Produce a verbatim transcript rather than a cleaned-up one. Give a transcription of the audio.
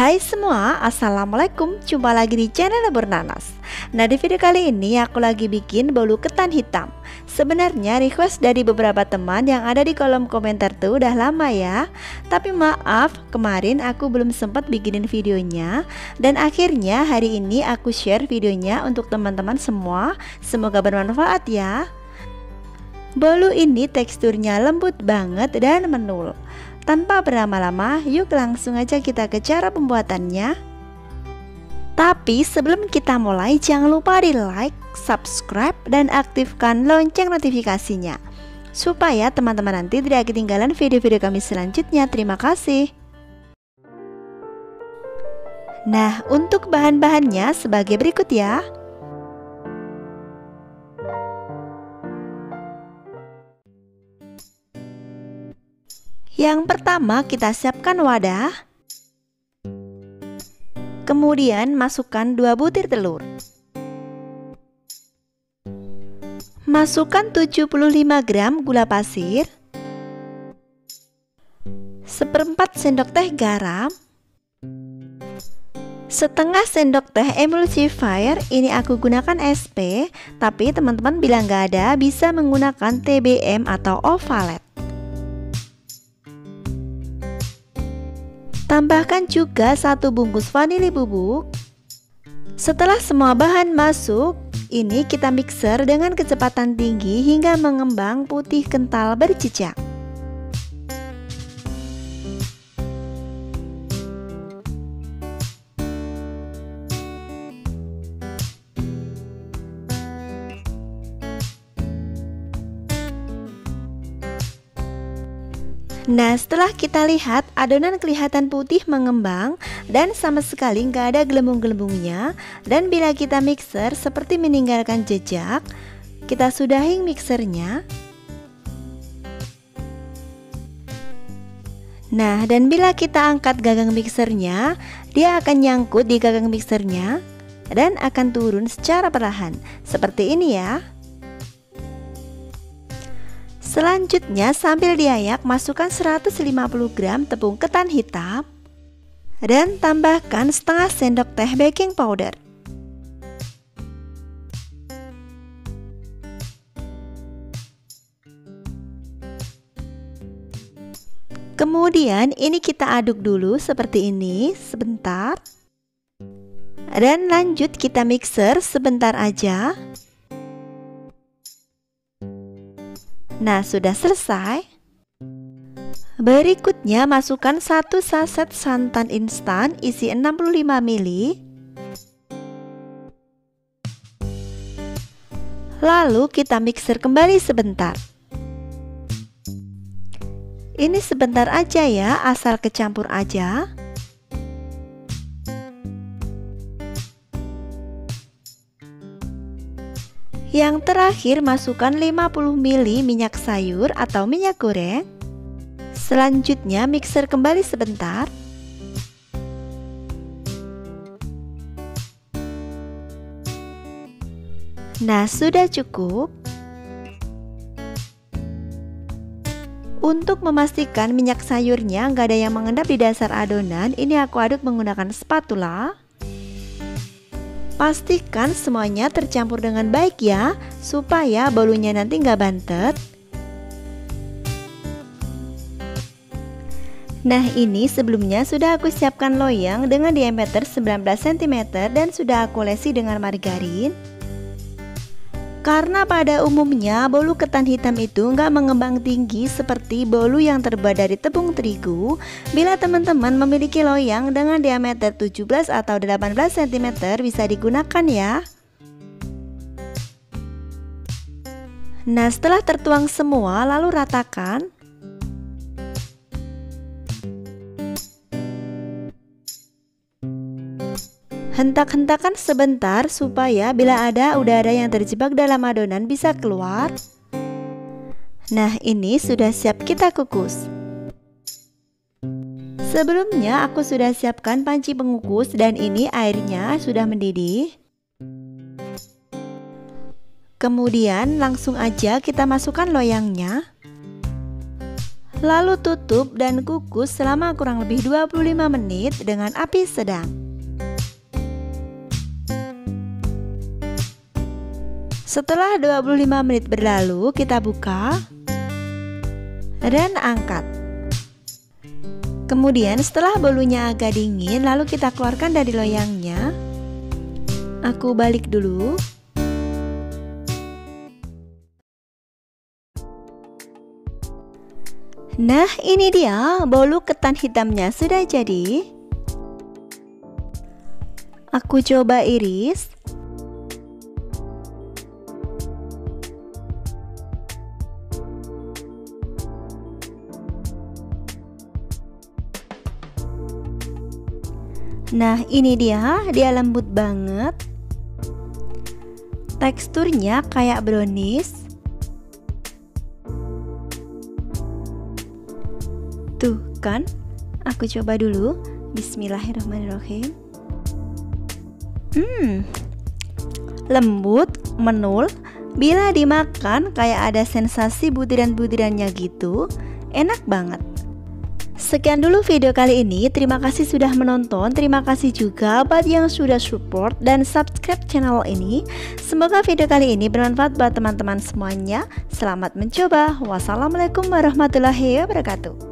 Hai semua, assalamualaikum. Jumpa lagi di channel Lebur Nanas. Nah, di video kali ini aku lagi bikin bolu ketan hitam. Sebenarnya request dari beberapa teman yang ada di kolom komentar tuh udah lama ya. Tapi maaf, kemarin aku belum sempat bikinin videonya. Dan akhirnya hari ini aku share videonya untuk teman-teman semua. Semoga bermanfaat ya. Bolu ini teksturnya lembut banget dan menul. Tanpa berlama-lama, yuk langsung aja kita ke cara pembuatannya. Tapi sebelum kita mulai, jangan lupa di like, subscribe, dan aktifkan lonceng notifikasinya supaya teman-teman nanti tidak ketinggalan video-video kami selanjutnya. Terima kasih. Nah, untuk bahan-bahannya sebagai berikut ya. Yang pertama, kita siapkan wadah. Kemudian masukkan dua butir telur. Masukkan tujuh puluh lima gram gula pasir, seperempat sendok teh garam, setengah sendok teh emulsifier. Ini aku gunakan S P, tapi teman-teman bila nggak ada bisa menggunakan T B M atau Ovalet. Tambahkan juga satu bungkus vanili bubuk. Setelah semua bahan masuk, ini kita mixer dengan kecepatan tinggi hingga mengembang putih kental berjejak. Nah, setelah kita lihat adonan kelihatan putih mengembang dan sama sekali nggak ada gelembung-gelembungnya, dan bila kita mixer seperti meninggalkan jejak, kita sudahi mixernya. Nah, dan bila kita angkat gagang mixernya, dia akan nyangkut di gagang mixernya dan akan turun secara perlahan seperti ini ya. Selanjutnya sambil diayak masukkan seratus lima puluh gram tepung ketan hitam dan tambahkan setengah sendok teh baking powder. Kemudian ini kita aduk dulu seperti ini sebentar. Dan lanjut kita mixer sebentar aja. Nah, sudah selesai. Berikutnya masukkan satu saset santan instan isi enam puluh lima mililiter. Lalu kita mixer kembali sebentar. Ini sebentar aja ya, asal kecampur aja. Yang terakhir masukkan lima puluh mililiter minyak sayur atau minyak goreng. Selanjutnya mixer kembali sebentar. Nah, sudah cukup. Untuk memastikan minyak sayurnya nggak ada yang mengendap di dasar adonan, ini aku aduk menggunakan spatula. Pastikan semuanya tercampur dengan baik ya, supaya bolunya nanti nggak bantet. Nah, ini sebelumnya sudah aku siapkan loyang dengan diameter sembilan belas sentimeter dan sudah aku olesi dengan margarin. Karena pada umumnya bolu ketan hitam itu nggak mengembang tinggi seperti bolu yang terbuat dari tepung terigu. Bila teman-teman memiliki loyang dengan diameter tujuh belas atau delapan belas sentimeter bisa digunakan ya. Nah, setelah tertuang semua lalu ratakan. Hentak-hentakan sebentar supaya bila ada udara yang terjebak dalam adonan bisa keluar. Nah, ini sudah siap kita kukus. Sebelumnya aku sudah siapkan panci pengukus dan ini airnya sudah mendidih. Kemudian langsung aja kita masukkan loyangnya. Lalu tutup dan kukus selama kurang lebih dua puluh lima menit dengan api sedang. Setelah dua puluh lima menit berlalu, kita buka dan angkat. Kemudian setelah bolunya agak dingin, lalu kita keluarkan dari loyangnya. Aku balik dulu. Nah, ini dia bolu ketan hitamnya sudah jadi. Aku coba iris. Nah, ini dia, dia lembut banget. Teksturnya kayak brownies. Tuh kan, aku coba dulu. Bismillahirrahmanirrahim. Hmm, lembut, menul. Bila dimakan kayak ada sensasi butiran-butirannya gitu. Enak banget. Sekian dulu video kali ini. Terima kasih sudah menonton. Terima kasih juga buat yang sudah support dan subscribe channel ini. Semoga video kali ini bermanfaat buat teman-teman semuanya. Selamat mencoba. Wassalamualaikum warahmatullahi wabarakatuh.